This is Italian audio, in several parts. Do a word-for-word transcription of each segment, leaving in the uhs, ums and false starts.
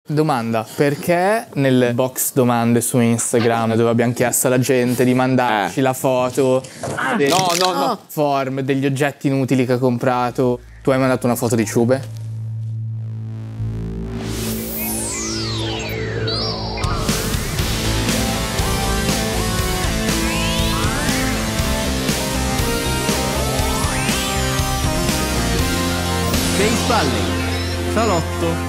Domanda, perché nel box domande su Instagram dove abbiamo chiesto alla gente di mandarci Eh. la foto dei No, no, no. form, degli oggetti inutili che ha comprato, tu hai mandato una foto di ciube? Dei spalle. Salotto.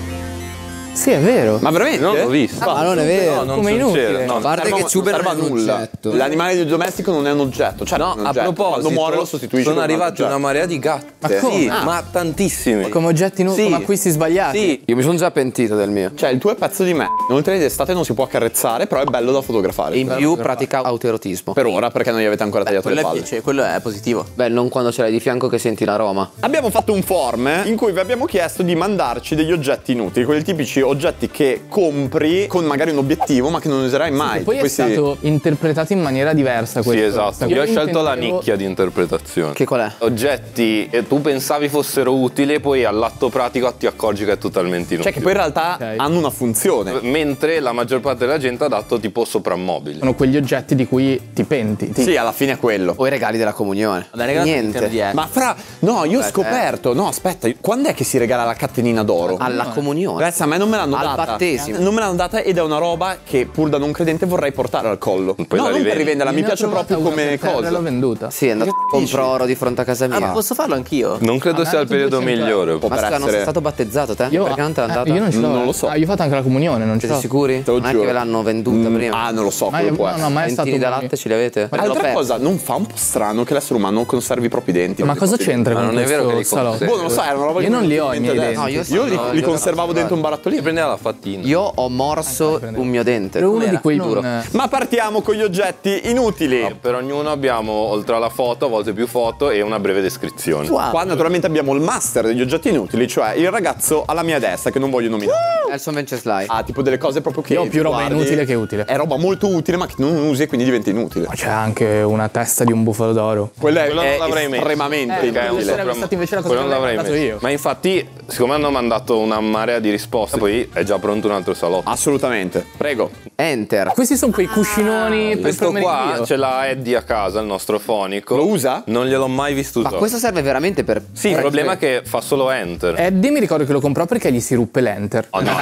Sì, è vero. Ma veramente? Non l'ho visto. Ma non è vero, No, non come succede, inutile. no. A parte che ciube non è un oggetto. L'animale domestico non è un oggetto. Cioè, No, è un a oggetto. proposito, Quando muore lo sostituisce sono con un arrivati altro una marea di gatti. Ma come? Sì, Ah. ma tantissimi. Come oggetti inutili, Sì. come acquisti sbagliati. Sì. Io mi sono già pentito del mio. Cioè, il tuo è pezzo di me. Inoltre d'estate non si può accarezzare, però è bello da fotografare. E in più pratica autoerotismo. Per ora, perché non gli avete ancora tagliato le Quello è, palle. piace- quello è positivo. Beh, non quando ce l'hai di fianco che senti l'aroma. Abbiamo fatto un form in cui vi abbiamo chiesto di mandarci degli oggetti inutili, quei tipici oggetti che compri con magari un obiettivo ma che non userai mai. Poi è Questi- stato interpretato in maniera diversa questo. Sì, esatto. Io ho scelto la intendevo- nicchia di interpretazione. Che qual è? Oggetti che tu pensavi fossero utili e poi all'atto pratico ti accorgi che è totalmente inutile. Cioè che poi in realtà Ok. hanno una funzione. Mentre la maggior parte della gente ha dato tipo soprammobili. Sono quegli oggetti di cui ti penti. Ti- Sì, alla fine è quello. O i regali della comunione. Vabbè, regalato Niente. per dieci. Ma fra, no, io ho scoperto, no, aspetta, quando è che si regala la catenina d'oro? Alla comunione. Adesso a me non me l'hanno Al data. battesimo. Non me l'hanno data ed è una roba che pur da non credente vorrei portare al collo. Poi no, la non per rivendi. rivenderla, mi Ne ho piace trovata proprio una come per terra e l'ho cosa. venduta. Sì, è andato Che con dici? oro di fronte a casa Ah, mia. ma posso farlo anch'io? Non credo Ah, sia il tu periodo duecento migliore. Può Ma per scusa, non sei essere- stato battezzato te? Io, Perché non te l'hanno eh, data? io non ce l'ho. Non lo so. Ah, io ho fatto anche la comunione, non ce Siete l'ho. sicuri? Te lo non è giuro. che ve l'hanno venduta Mm, prima. Ah, non lo so, Ma quello io- può no, essere. no, ma è stato Dentini da un- latte ce li avete? Ma- Altra L'ho cosa, non fa un po' strano che l'essere umano conservi i propri denti? Ma cosa c'entra Ma con non è vero questo che li salotto? conservi. Boh, non lo so, era una roba Io che non mi li è ho venuta i miei in mente denti. adesso. No, io Io sì, li, no, li io conservavo no, dentro un Ti barattolino. prendeva la fattina. Io ho morso un mio dente. Ero uno di quei Giuro. non... Ma partiamo con gli oggetti inutili. No, per ognuno abbiamo, oltre alla foto, a volte più foto e una breve descrizione. Qua naturalmente abbiamo il master degli oggetti inutili, cioè il ragazzo alla mia destra che non voglio nominare. Nelson Venceslai. Ha tipo delle cose proprio che Io ho più roba guardi, inutile che utile. È roba molto utile ma che non usi e quindi diventa inutile. Ma c'è anche una testa di un bufalo d'oro. Quella è, Quello non è l'avrei messo. estremamente Eh, Perché è un inutile. sarebbe sopra- stata invece la cosa quello che non l'avrei avrei messo. mandato io. Ma infatti, siccome hanno mandato una marea di risposte, poi è già pronto un altro salotto. Assolutamente. Prego. Enter. Questi sono quei cuscinoni per Questo premere qua io. ce l'ha Eddie a casa, il nostro fonico. Lo usa? Non gliel'ho mai visto Ma usare. questo serve veramente per... Sì, il problema è che fa solo enter. Eddie mi ricordo che lo comprò perché gli si ruppe l'enter. Oh, no.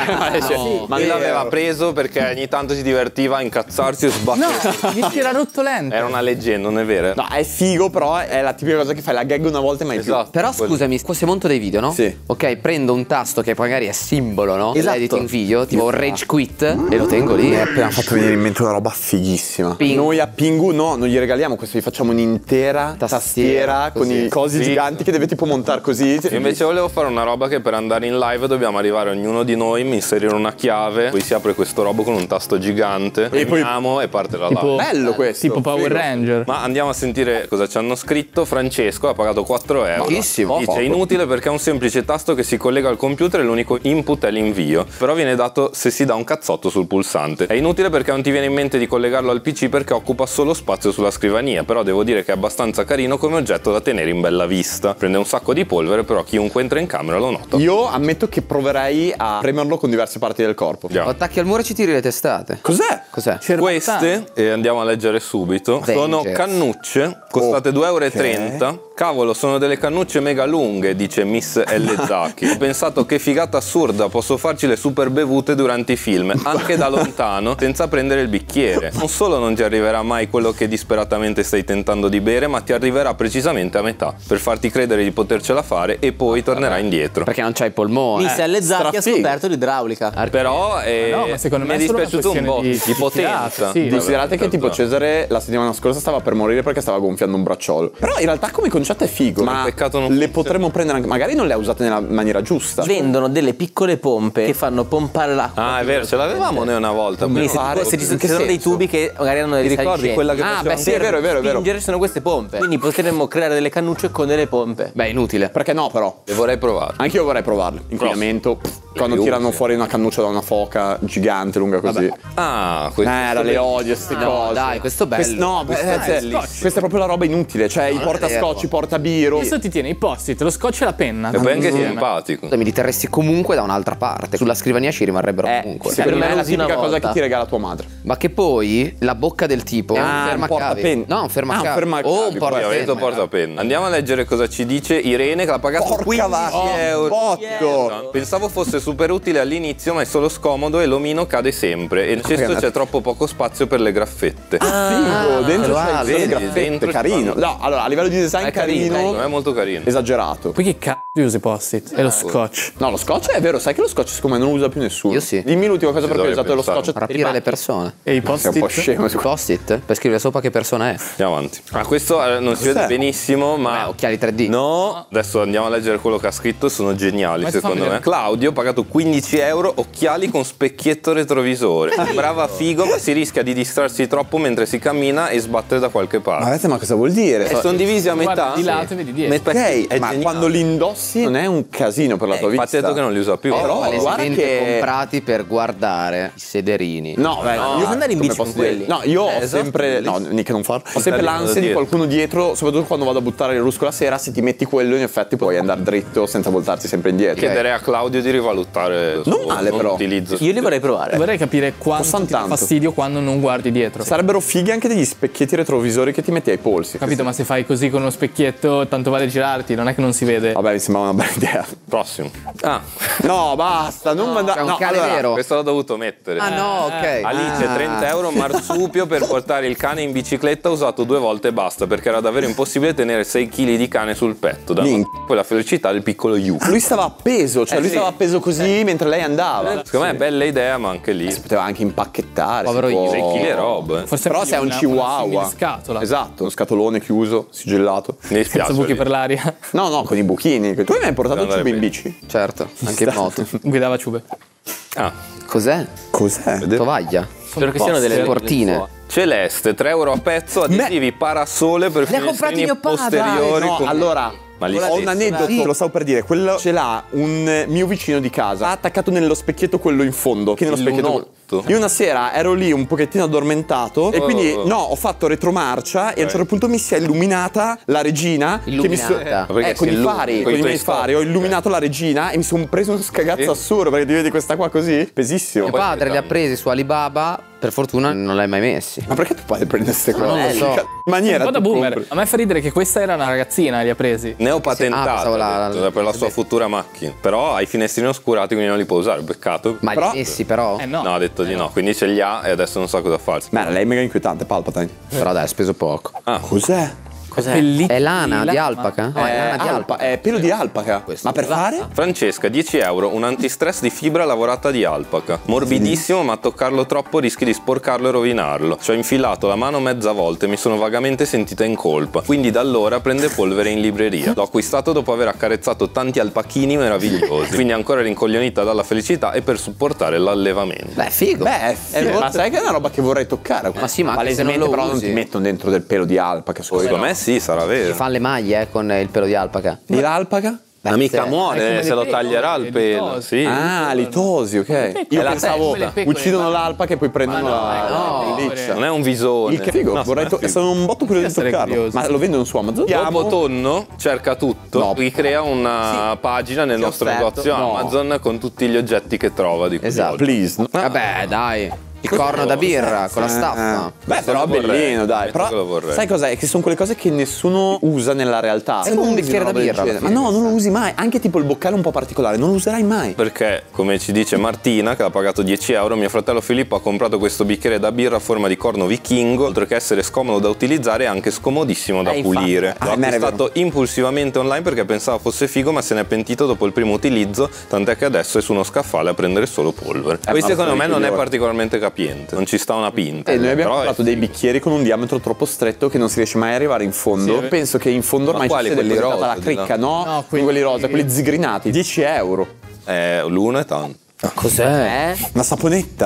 Ma Lui vero. l'aveva preso perché ogni tanto si divertiva a incazzarsi e No, sbattere. gli si era rotto l'enter. Era una leggenda, non è vero? No, è figo, però è la tipica cosa che fai la gag una volta e mai Esatto. Però Quello. scusami, qua se monto dei video, no? Sì. Ok, prendo un tasto che magari è simbolo, no? Esatto. Dell'editing video, tipo rage quit, e lo tengo lì. Mi è appena fatto venire in mente una roba fighissima. Pingu. Noi a Pingu no, non gli regaliamo questo, gli facciamo un'intera tastiera, Tastiera, con così. i cosi Sì. giganti che deve tipo montare così. Io invece volevo fare una roba che per andare in live dobbiamo arrivare ognuno di noi, inserire una chiave, poi si apre questo robo con un tasto gigante, E poi- premiamo e parte la Tipo- live. Bello questo. Tipo Power figo. Ranger. Ma andiamo a sentire cosa ci hanno scritto. Francesco ha pagato quattro euro. Pochissimo. Dice Poco. inutile perché è un semplice tasto che si collega al computer e l'unico input è l'invio. Però viene dato se si dà un cazzotto sul pulsante. È inutile perché non ti viene in mente di collegarlo al P C perché occupa solo spazio sulla scrivania. Però devo dire che è abbastanza carino come oggetto da tenere in bella vista. Prende un sacco di polvere, però chiunque entra in camera lo nota. Io ammetto che proverei a premerlo con diverse parti del corpo. Già. Lo attacchi al muro e ci tiri le testate. Cos'è? Cos'è? Queste, e andiamo a leggere subito, Avengers. sono cannucce, costate due euro e trenta. Cavolo, sono delle cannucce mega lunghe, dice Miss L. Zacchi. Ho pensato che figata assurda, posso farci le super bevute durante i film, anche da lontano, senza prendere il bicchiere. Non solo non ti arriverà mai quello che disperatamente stai tentando di bere, ma ti arriverà precisamente a metà, per farti credere di potercela fare e poi tornerai indietro. Perché non c'hai i polmoni. Miss L. Zacchi ha strafigo. scoperto l'idraulica. Però eh, No, ma secondo me mi è è solo una dispiaciuto un po' questione di, di- potenza. sì. Considerate che tipo Esatto. Cesare la settimana scorsa stava per morire perché stava gonfiando un bracciolo. Però in realtà come concetto è figo. Ma peccato non le fosse- potremmo prendere anche. Magari non le ha usate nella maniera giusta. Vendono delle piccole pompe che fanno pompare l'acqua. Ah, è vero, ce l'avevamo noi una volta. Quindi se, però- tipo- se ci sono, In che ci sono dei senso? tubi che magari hanno delle Ti ricordi quella che Ah, faceva- beh, Sì, è vero, è vero, è vero. spingere sono queste pompe. Quindi potremmo creare delle cannucce con delle pompe. Beh, inutile. Perché no, però? Le vorrei provare. Anche io vorrei provarlo. Inquinamento. pff, Quando tirano fuori una cannuccia da una foca gigante, lunga così. Ah, questo Eh, era le odio queste No, cose. dai, questo è bello. Quest- no, Questo beh, è cioè, bellissimo. questa è proprio la roba inutile. Cioè, i portascotch, i portabiro. Questo ti tiene i post-it, lo scotch e la penna. E poi anche Insieme. simpatico. Mi li terresti comunque da un'altra parte. Sulla scrivania ci rimarrebbero Eh, comunque. secondo me è la usi una tipica cosa volta. che ti regala tua madre. Ma che poi la bocca del tipo è Ah, un un fermacavi. portapenna. No, un fermacavi. Ah, un fermacavi, O un poi. Io portapenna. ho detto portapenna. Andiamo a leggere cosa ci dice Irene, che l'ha pagato Porca quindici vacca, euro. botto. Pensavo fosse super utile all'inizio, ma è solo scomodo e l'omino cade sempre. E nel cesto c'è troppo poco spazio per le graffette. Figo, dentro lo c'è ha, il vedi, graffette, dentro ci carino. fanno- No, allora, a livello di design È carino, carino, Non è molto carino. esagerato. Poi che cazzo usi i post-it? E lo scotch. No, lo scotch è vero, sai che lo scotch secondo me non lo usa più nessuno. Io sì. Dimmi l'ultima cosa per cui hai dovrei usato lo pensare. scotch. Rapire le persone. E i Sei un po' post-it? scemo su Post-it? Per scrivere sopra che persona è. Andiamo avanti. Ah, questo eh, non si vede Cos'è? benissimo, ma. Eh, occhiali tre D. No, adesso andiamo a leggere quello che ha scritto, sono geniali Ma ti fa secondo me. vedere. Claudio ha pagato quindici euro, occhiali con specchietto retrovisore. Brava figo, ma si rischia di distrarsi troppo mentre si cammina e sbattere da qualche Ma parte. vedete, ma cosa vuol dire? E sono divisi a metà. Guarda di lato e vedi dietro. Metà- Ok, è ma geniale. quando li indossi non è un casino per la Eh, tua infatti vista. ha detto che non li usa più. Però, guarda Palesemente che- comprati per guardare i sederini. No, beh, No, io andare in come bici posso con dire? quelli. No, io ho esatto, sempre. No, mica non farlo. Ho sempre Dai, l'ansia da di dietro. qualcuno dietro, soprattutto quando vado a buttare il rusco la sera. Se ti metti quello, in effetti puoi andare dritto senza voltarti sempre indietro. Chiederei a Claudio di rivalutare il Non suo male, però. utilizzo. Io li vorrei provare. Vorrei capire quanto Costano ti dà tanto. fastidio quando non guardi dietro. Sarebbero fighi anche degli specchietti retrovisori che ti metti ai polsi. Capito, ma se fai così con uno specchietto, tanto vale girarti, non è che non si vede. Vabbè, mi sembrava una bella idea. Prossimo. Ah, No, basta, non mandare. C'è un No, cane allora, vero. questo l'ho dovuto mettere. Ah no, ok. Alice, Ah. trenta euro, marsupio per portare il cane in bicicletta, usato due volte e basta, perché era davvero impossibile tenere sei chili di cane sul petto. Da Min- poi la felicità del piccolo Yu. Lui stava appeso, cioè Eh, lui sì. stava appeso così mentre lei andava. Secondo me è bella idea, ma anche lì. Si poteva anche impacchettare. Povero si può- io. sei chili e roba. eh. Forse Però meglio se è un una- una chihuahua. simile scatola. Esatto, uno scatolone chiuso, sigillato. Mi dispiace. Senza buchi lì. per l'aria. No, no, con i buchini. Tu mi hai portato il Devo cibo in andare bici? Certo, anche in moto. Guidava ciube. Ah, Cos'è? Cos'è? Tovaglia. Spero che siano delle Portine. Celeste, tre euro a pezzo, adesivi parasole per Li ha comprati finestrini mio padre. posteriori. No, con- allora, Ma li ho stessi. un aneddoto, Sì. te lo stavo per dire. Quello ce l'ha un eh, mio vicino di casa. Ha attaccato nello specchietto quello in fondo. Che nello Il specchietto. lunotto. Io una sera ero lì un pochettino addormentato. E Oh. quindi, no, ho fatto retromarcia. E a un certo punto mi si è illuminata la regina. Che mi so- Illuminata. eh, Perché con si i illumina, fari, con con i i tuoi miei fari. stop. Ho illuminato la regina e mi sono preso uno scagazzo Sì. assurdo. Perché ti vedi questa qua così? Pesissimo. Mio padre li ha presi su Alibaba, per fortuna non li hai mai messi. Ma perché tu puoi prendere queste cose? non lo so. In che maniera Un po' da tu boomer. compri? A me fa ridere che questa era una ragazzina, li ha presi. Ne ho Ah, patentato pensavo la- ha detto, per la sua futura macchina. Però ha i finestrini oscurati, quindi non li può usare. Peccato. Ma Però- li messi però? Eh no. No, ha detto di no. Quindi ce li ha e adesso non sa cosa farsi. Beh, lei è mega inquietante, Palpatine. Però dai, ha speso poco. Ah, Cos'è? Cos'è? Bellissima. È lana di alpaca? No, è lana di alpa, alpaca. è pelo di alpaca. Ma per fare? Francesca, dieci euro, un antistress di fibra lavorata di alpaca. Morbidissimo, ma a toccarlo troppo rischi di sporcarlo e rovinarlo. Ci ho infilato la mano mezza volta e mi sono vagamente sentita in colpa. Quindi da allora prende polvere in libreria. L'ho acquistato dopo aver accarezzato tanti alpachini meravigliosi. Quindi ancora rincoglionita dalla felicità e per supportare l'allevamento. Beh, figo. Beh, è figo, ma sai che è una roba che vorrei toccare? Ma sì, ma anche se non palesemente lo però non usi. ti mettono dentro del pelo di alpaca. Secondo me sì, sarà vero. Fanno le maglie eh, con il pelo di alpaca. Di l'alpaca? Ma mica Sì. muore È come se le lo pecore, taglierà il le pelo. litosi. Sì. Ah, litosi, ok. Io la pensavo testa, quelle uccidono pecore. l'alpaca e poi prendono Ma no, la, no, la pelliccia. Non è un visone. Il che figo, No, vorrei to- figo. sono un botto curioso di Essere toccarlo. curioso. Ma lo vendono su Amazon? Dopo tonno cerca tutto, No. ricrea una pagina nel nostro offerto. negozio No. Amazon con tutti gli oggetti che trova di Esatto. Please. no? Vabbè, dai. Il corno da birra con la staffa. Eh, Beh, Questo però lo vorrei. bellino, dai. Questo Però lo vorrei. sai cos'è? Che sono quelle cose che nessuno usa nella realtà. È come Non un usi bicchiere una da roba del birra, genere. alla Ma fine. no, non lo usi mai. Anche tipo il boccale un po' particolare, non lo userai mai. Perché, come ci dice Martina, che ha pagato dieci euro, mio fratello Filippo ha comprato questo bicchiere da birra a forma di corno vichingo. Oltre che essere scomodo da utilizzare, è anche scomodissimo da Eh, infatti. pulire. Ah, L'ho a me era acquistato impulsivamente online perché pensava fosse figo, ma se ne è pentito dopo il primo utilizzo, tant'è che adesso è su uno scaffale a prendere solo polvere. Poi ma secondo sei me non è coglione. particolarmente capiente, non ci sta una pinta. E noi abbiamo Però è comprato dei bicchieri con un diametro troppo stretto che non si riesce mai ad arrivare in fondo. Sì. Penso che in fondo ormai ci quali? sia Quelli depositata la rosa, di là? cricca, no? No, quelli, quelli- quelli rosa, quelli zigrinati. dieci euro. Eh, l'uno è tanto. Cos'è? Eh? Una saponetta?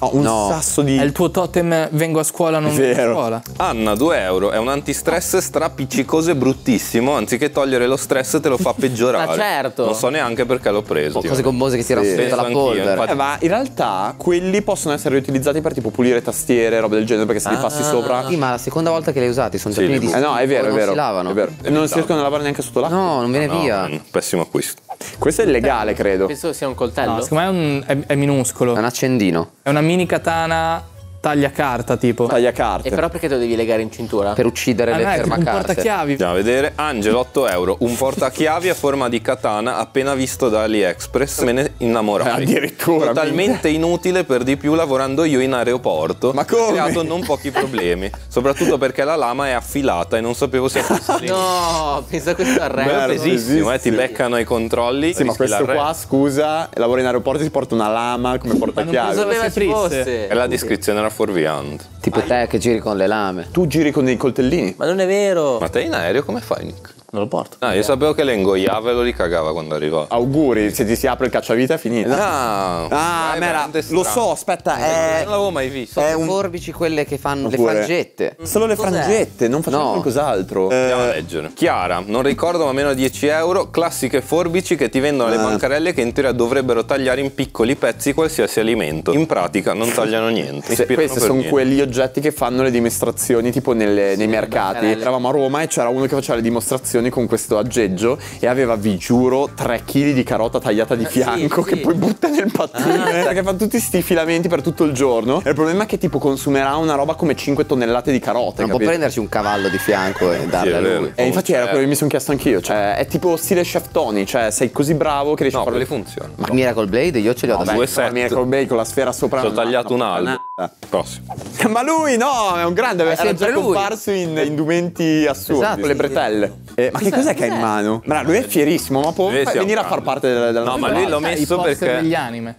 Oh, un No. sasso di... È il tuo totem, vengo a scuola, non vengo a Vero. scuola. Anna, due euro. È un antistress strappiccicoso e bruttissimo. Anziché togliere lo stress, te lo fa peggiorare. Ma certo. Non so neanche perché l'ho preso. Cose gommose che tirano Sì. subito la Penso anch'io, polvere. infatti. Eh, ma in realtà quelli possono essere riutilizzati per tipo pulire tastiere, robe del genere, perché se li passi sopra... Sì, ma la seconda volta che li hai usati sono già Sì, pieni di Eh no, è vero, è non vero. si lavano. È vero. E non si riescono a lavare neanche sotto l'acqua. No, non viene No, via. man, pessimo acquisto. Questo è illegale, credo. Penso sia un coltello. No, secondo me è, un- è- è minuscolo. È un accendino È una mini katana taglia carta tipo. Tagliacarte. E però perché te lo devi legare in cintura? per uccidere Ah, le no, è tipo un fermacarte. portachiavi. Andiamo a vedere. Angelo, otto euro. Un portachiavi a forma di katana appena visto da AliExpress. Me ne innamorai. Addirittura, Totalmente inutile, per di più lavorando io in aeroporto. Ma come? Ho creato non pochi problemi. Soprattutto perché la lama è affilata e non sapevo se fosse lì. No, pensa a questo arredo. Beh, È pesissimo, eh, ti pesissimo. beccano ai controlli. Sì, ma rischi questo l'arresto. qua, scusa, lavora in aeroporto e si porta una lama come portachiavi. preso- Sapeva si ci aprisse. fosse. E la descrizione era fuorviante. Tipo te che giri con le lame. Tu giri con dei coltellini? Ma non è vero. Ma te in aereo come fai, Nick? Non lo porto. No, io sapevo che le ingoiava e lo ricagava quando arrivava. Auguri, se ti si apre il cacciavite è finita. Ah, Ah, è ma era- veramente lo strano. so, aspetta, è... Non l'avevo mai visto. È Le un... forbici quelle che fanno Oppure- le frangette. Solo le Cos'è? frangette, non facciamo No. qualcos'altro. Andiamo a Eh, leggere. Chiara, non ricordo ma meno dieci euro, classiche forbici che ti vendono le Ah. bancarelle che in teoria dovrebbero tagliare in piccoli pezzi qualsiasi alimento. In pratica non tagliano niente. se- ispirano questi per sono niente. quegli oggetti che fanno le dimostrazioni tipo nelle- nei mercati. bancarelle. Eravamo a Roma e c'era uno che faceva le dimostrazioni con questo aggeggio e aveva, vi giuro, tre chili di carota tagliata di fianco sì, che sì. poi butta nel pattone. Perché fa tutti sti filamenti per tutto il giorno. E il problema è che tipo consumerà una roba come cinque tonnellate di carote. Non può capito? prenderci un cavallo di fianco e darle Sì, è a vero. lui. E infatti Oh, era cioè- quello che mi sono chiesto anch'io. Cioè, è tipo stile Chef Tony. Cioè, sei così bravo che riesci No, a fare. quelli funzionano. Ma Miracle Blade io ce li ho da Vabbè, due insomma, set. Miracle Bake con la sfera sopra. Ci ho tagliato un una albero. puttanata. Prossimo. Ma lui no, è un grande, era sempre già lui. comparso in indumenti assurdi, Esatto. con le bretelle. Eh, ma che cos'è che ha in mano? Ma lui è fierissimo, ma può Lui fa- sia un venire a far grande. parte della, della No, ma nostra lui l'ho banda? I messo poster perché... degli anime.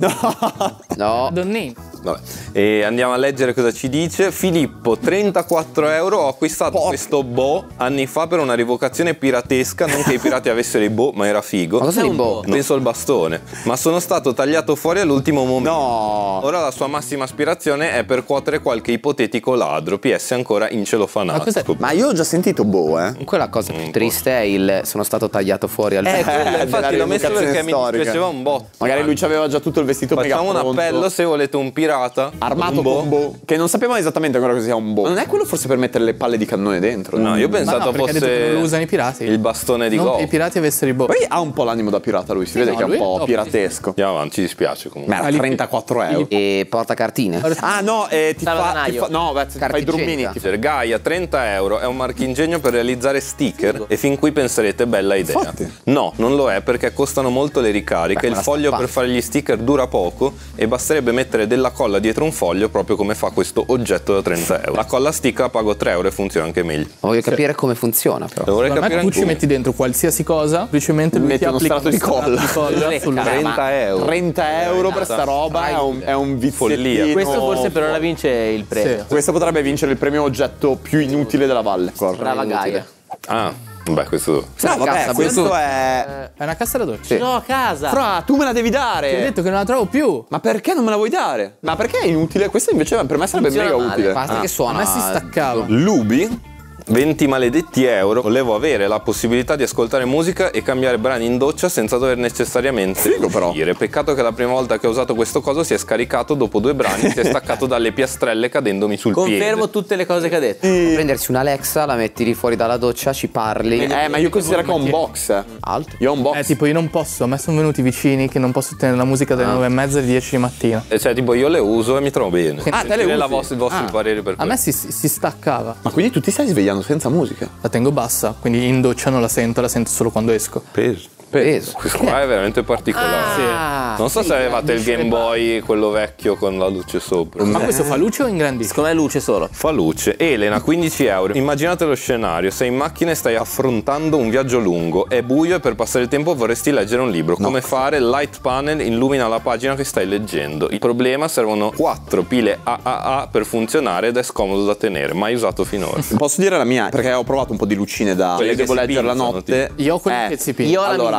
No. Donnini. Vabbè. E andiamo a leggere cosa ci dice. Filippo, trentaquattro euro. Ho acquistato Porca. questo boh anni fa per una rivocazione piratesca. Non che i pirati avessero i boh, ma era figo. Ma cos'è il un boh? Penso al bastone. Ma sono stato tagliato fuori all'ultimo momento. No. Ora la sua massima aspirazione è percuotere qualche ipotetico ladro. P S ancora in celofanato. Ma cos'è? Ma io ho già sentito Boh, eh. Quella cosa più triste è il sono stato tagliato fuori al Eh, quello, della infatti l'ho messo rievocazione perché mi storica. piaceva un botto. Magari lui aveva già tutto il vestito mega Facciamo un pronto. appello se volete un pirata Armato un boh. con Boh, che non sappiamo esattamente ancora cosa sia un Boh. Non è quello forse per mettere le palle di cannone dentro? No, io ho Ma pensato no, perché ha detto che non lo fosse usano i pirati. il bastone di Non golf. che i pirati avessero i boh. Poi ha un po' l'animo da pirata lui, si vede no, che è un lui- po' oh, piratesco. Andiamo avanti, ci dispiace comunque. Ma era Ah, lì- trentaquattro euro. e porta cartine. Ah no, eh, ti, fa, ti Salvadanaio. fa. No, beh, ti fai i drummini. igienica. ti fa- Gaia, trenta euro, è un marchingegno per realizzare sticker e fin qui penserete bella idea. Infatti. No, non lo è perché costano molto le ricariche, Beh, il ma la foglio stampa. per fare gli sticker dura poco e basterebbe mettere della colla dietro un foglio proprio come fa questo oggetto da trenta euro. La colla stick la pago tre euro e funziona anche meglio. Ma voglio capire come funziona però. Dovrei Secondo me capire tu ci anche metti dentro qualsiasi cosa, semplicemente lui Metti ti uno applica strato di colla. colla sul trenta euro. trenta euro per sta roba è un, è un Follia. viziettino. Questo forse per ora vince il premio. Sì. Questo potrebbe vincere il premio oggetto più inutile della valle. Brava Gaia. Ah, beh, questo No, Cassa, vabbè, questo è. È una cassa da doccia. No, a casa. Fra, tu me la devi Ti ho dare. detto che non la trovo più. Ma perché non me la vuoi dare? Ma perché è inutile? Questo invece per me sarebbe Funziona mega male. utile. Basta Ah. che A suona. me si staccava. Lubi, venti maledetti euro. Volevo avere la possibilità di ascoltare musica e cambiare brani in doccia senza dover necessariamente Figo, però. uscire. Peccato che la prima volta che ho usato questo coso si è scaricato dopo due brani, si è staccato dalle piastrelle cadendomi sul Confermo piede. tutte le cose che ha detto. Prendersi un Alexa, la metti lì fuori dalla doccia, ci parli. Eh, ma io considero che ho un box. Alto. Io ho un box. Eh, tipo io non posso, a me sono venuti vicini che non posso tenere la musica dalle nove e mezza alle dieci di mattina. E cioè, tipo, io le uso e mi trovo bene. Ah, te le Sentire la usi? vostra- i vostri Ah. pareri per A me questo. si, si staccava. Ma quindi tu ti stai svegliando senza musica? La tengo bassa, quindi in doccia non la sento, la sento solo quando esco. Peso. Peso. Questo qua è veramente particolare. Ah, Non so se avevate il Game Boy, quello vecchio con la luce sopra. Ma questo fa luce o ingrandisce? secondo me è luce solo. Fa luce. Elena, quindici euro. Immaginate lo scenario: sei in macchina e stai affrontando un viaggio lungo. È buio e per passare il tempo vorresti leggere un libro. Come fare? Il light panel illumina la pagina che stai leggendo. Il problema: servono quattro pile A A A per funzionare ed è scomodo da tenere. Mai usato finora. Posso dire la mia? Perché ho provato un po' di lucine da. Quelle che devo si leggere la pinzano, notte. Io ho quelli Eh, che si pingono. Io ho la Allora, migliore.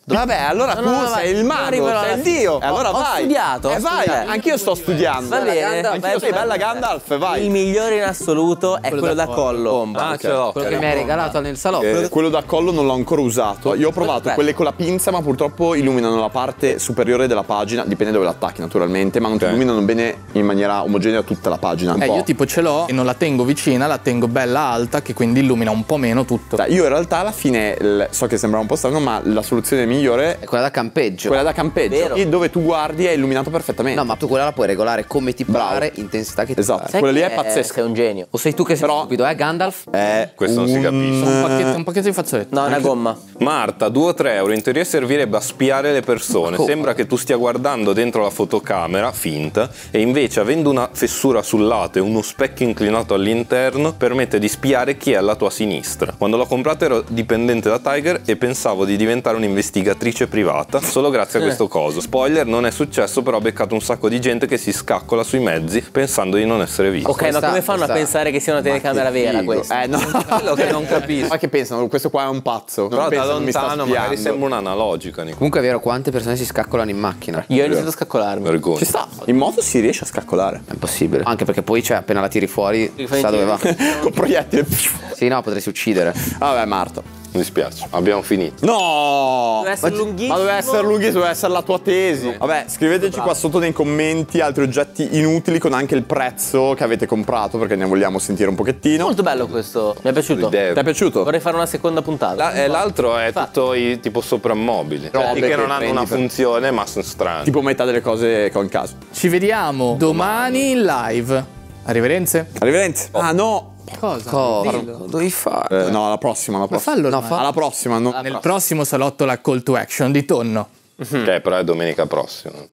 Vabbè, allora No, tu no, no, sei vai. il mago, Arrivo alla sei il fine. dio. E allora Ho vai. studiato, ho Eh vai, studiato. anch'io sto studiando. Va bene. Anch'io Vai, sei vai, bella vai. Gandalf, vai. Il migliore in assoluto è quello, da collo. Bomba. Ah, ce l'ho. Quello che mi hai regalato nel salotto. Eh, quello da collo non l'ho ancora usato. Io ho provato bello. quelle con la pinza, ma purtroppo illuminano la parte superiore della pagina. Dipende dove l'attacchi, naturalmente, ma non ti Ok. illuminano bene in maniera omogenea tutta la pagina. Un Eh, po'. io tipo ce l'ho e non la tengo vicina, la tengo bella alta, che quindi illumina un po' meno tutto. Dai, io in realtà alla fine, l- so che sembra un po' strano, ma la soluzione migliore È quella da campeggio. quella da campeggio, Vero. e dove tu guardi è illuminato perfettamente. No, ma tu quella la puoi regolare come ti Bravo. pare, intensità che ti Esatto. pare. Sai Quella lì che è pazzesca. Sei un genio. O sei tu che sei Però- stupido, eh, Gandalf? È Questo non si capisce. Un pacchetto, un pacchetto di fazzoletti. No, è una gomma. Marta, due o tre euro, in teoria servirebbe a spiare le persone. come? Sembra che tu stia guardando dentro la fotocamera finta e invece, avendo una fessura sul lato e uno specchio inclinato all'interno, permette di spiare chi è alla tua sinistra. Quando l'ho comprato ero dipendente da Tiger e pensavo di diventare un'investigatrice privata solo grazie a questo coso. Spoiler, non è successo, però ho beccato un sacco di gente che si scaccola sui mezzi pensando di non essere visto. Ok, ma Questa- come fanno a questa- pensare che sia una telecamera vera Figo. questa? Eh no. Quello che non capisco. Ma che pensano? Questo qua è un pazzo. Però Non da pensano, mi sta lontano magari spiando. sembra un'analogica, Nico. Comunque è vero, quante persone si scaccolano in macchina? Io ho iniziato a scaccolarmi. Vergogna. Ci sta. In moto si riesce a scaccolare. È impossibile. Anche perché poi, cioè, appena la tiri fuori, Ti fai sa dove va. Con proiettile. Sì, no, potresti uccidere. Vabbè, Marta. Mi dispiace, abbiamo finito. No! Deve essere Ma- lunghissimo. Ma deve essere lunghissimo, deve essere la tua tesi. Vabbè, scriveteci qua sotto nei commenti altri oggetti inutili con anche il prezzo che avete comprato, perché ne vogliamo sentire un pochettino. Molto bello questo. Mi è piaciuto. L'idea. Ti è piaciuto? Vorrei fare una seconda puntata. La- eh, l'altro è tutto i, tipo soprammobili. Robe che, che non hanno prendi una per- funzione, ma sono strani. Tipo metà delle cose che ho in casa. Ci vediamo domani in live. Arrivederci. Arrivederci. Ah no! Cosa? Cosa Dillo. devi fare? Eh, no, alla prossima, alla Ma prossima. fallo No, ormai. fa- Alla prossima, no. Nel prossimo salotto la call to action di tonno. Ok, però è domenica prossima.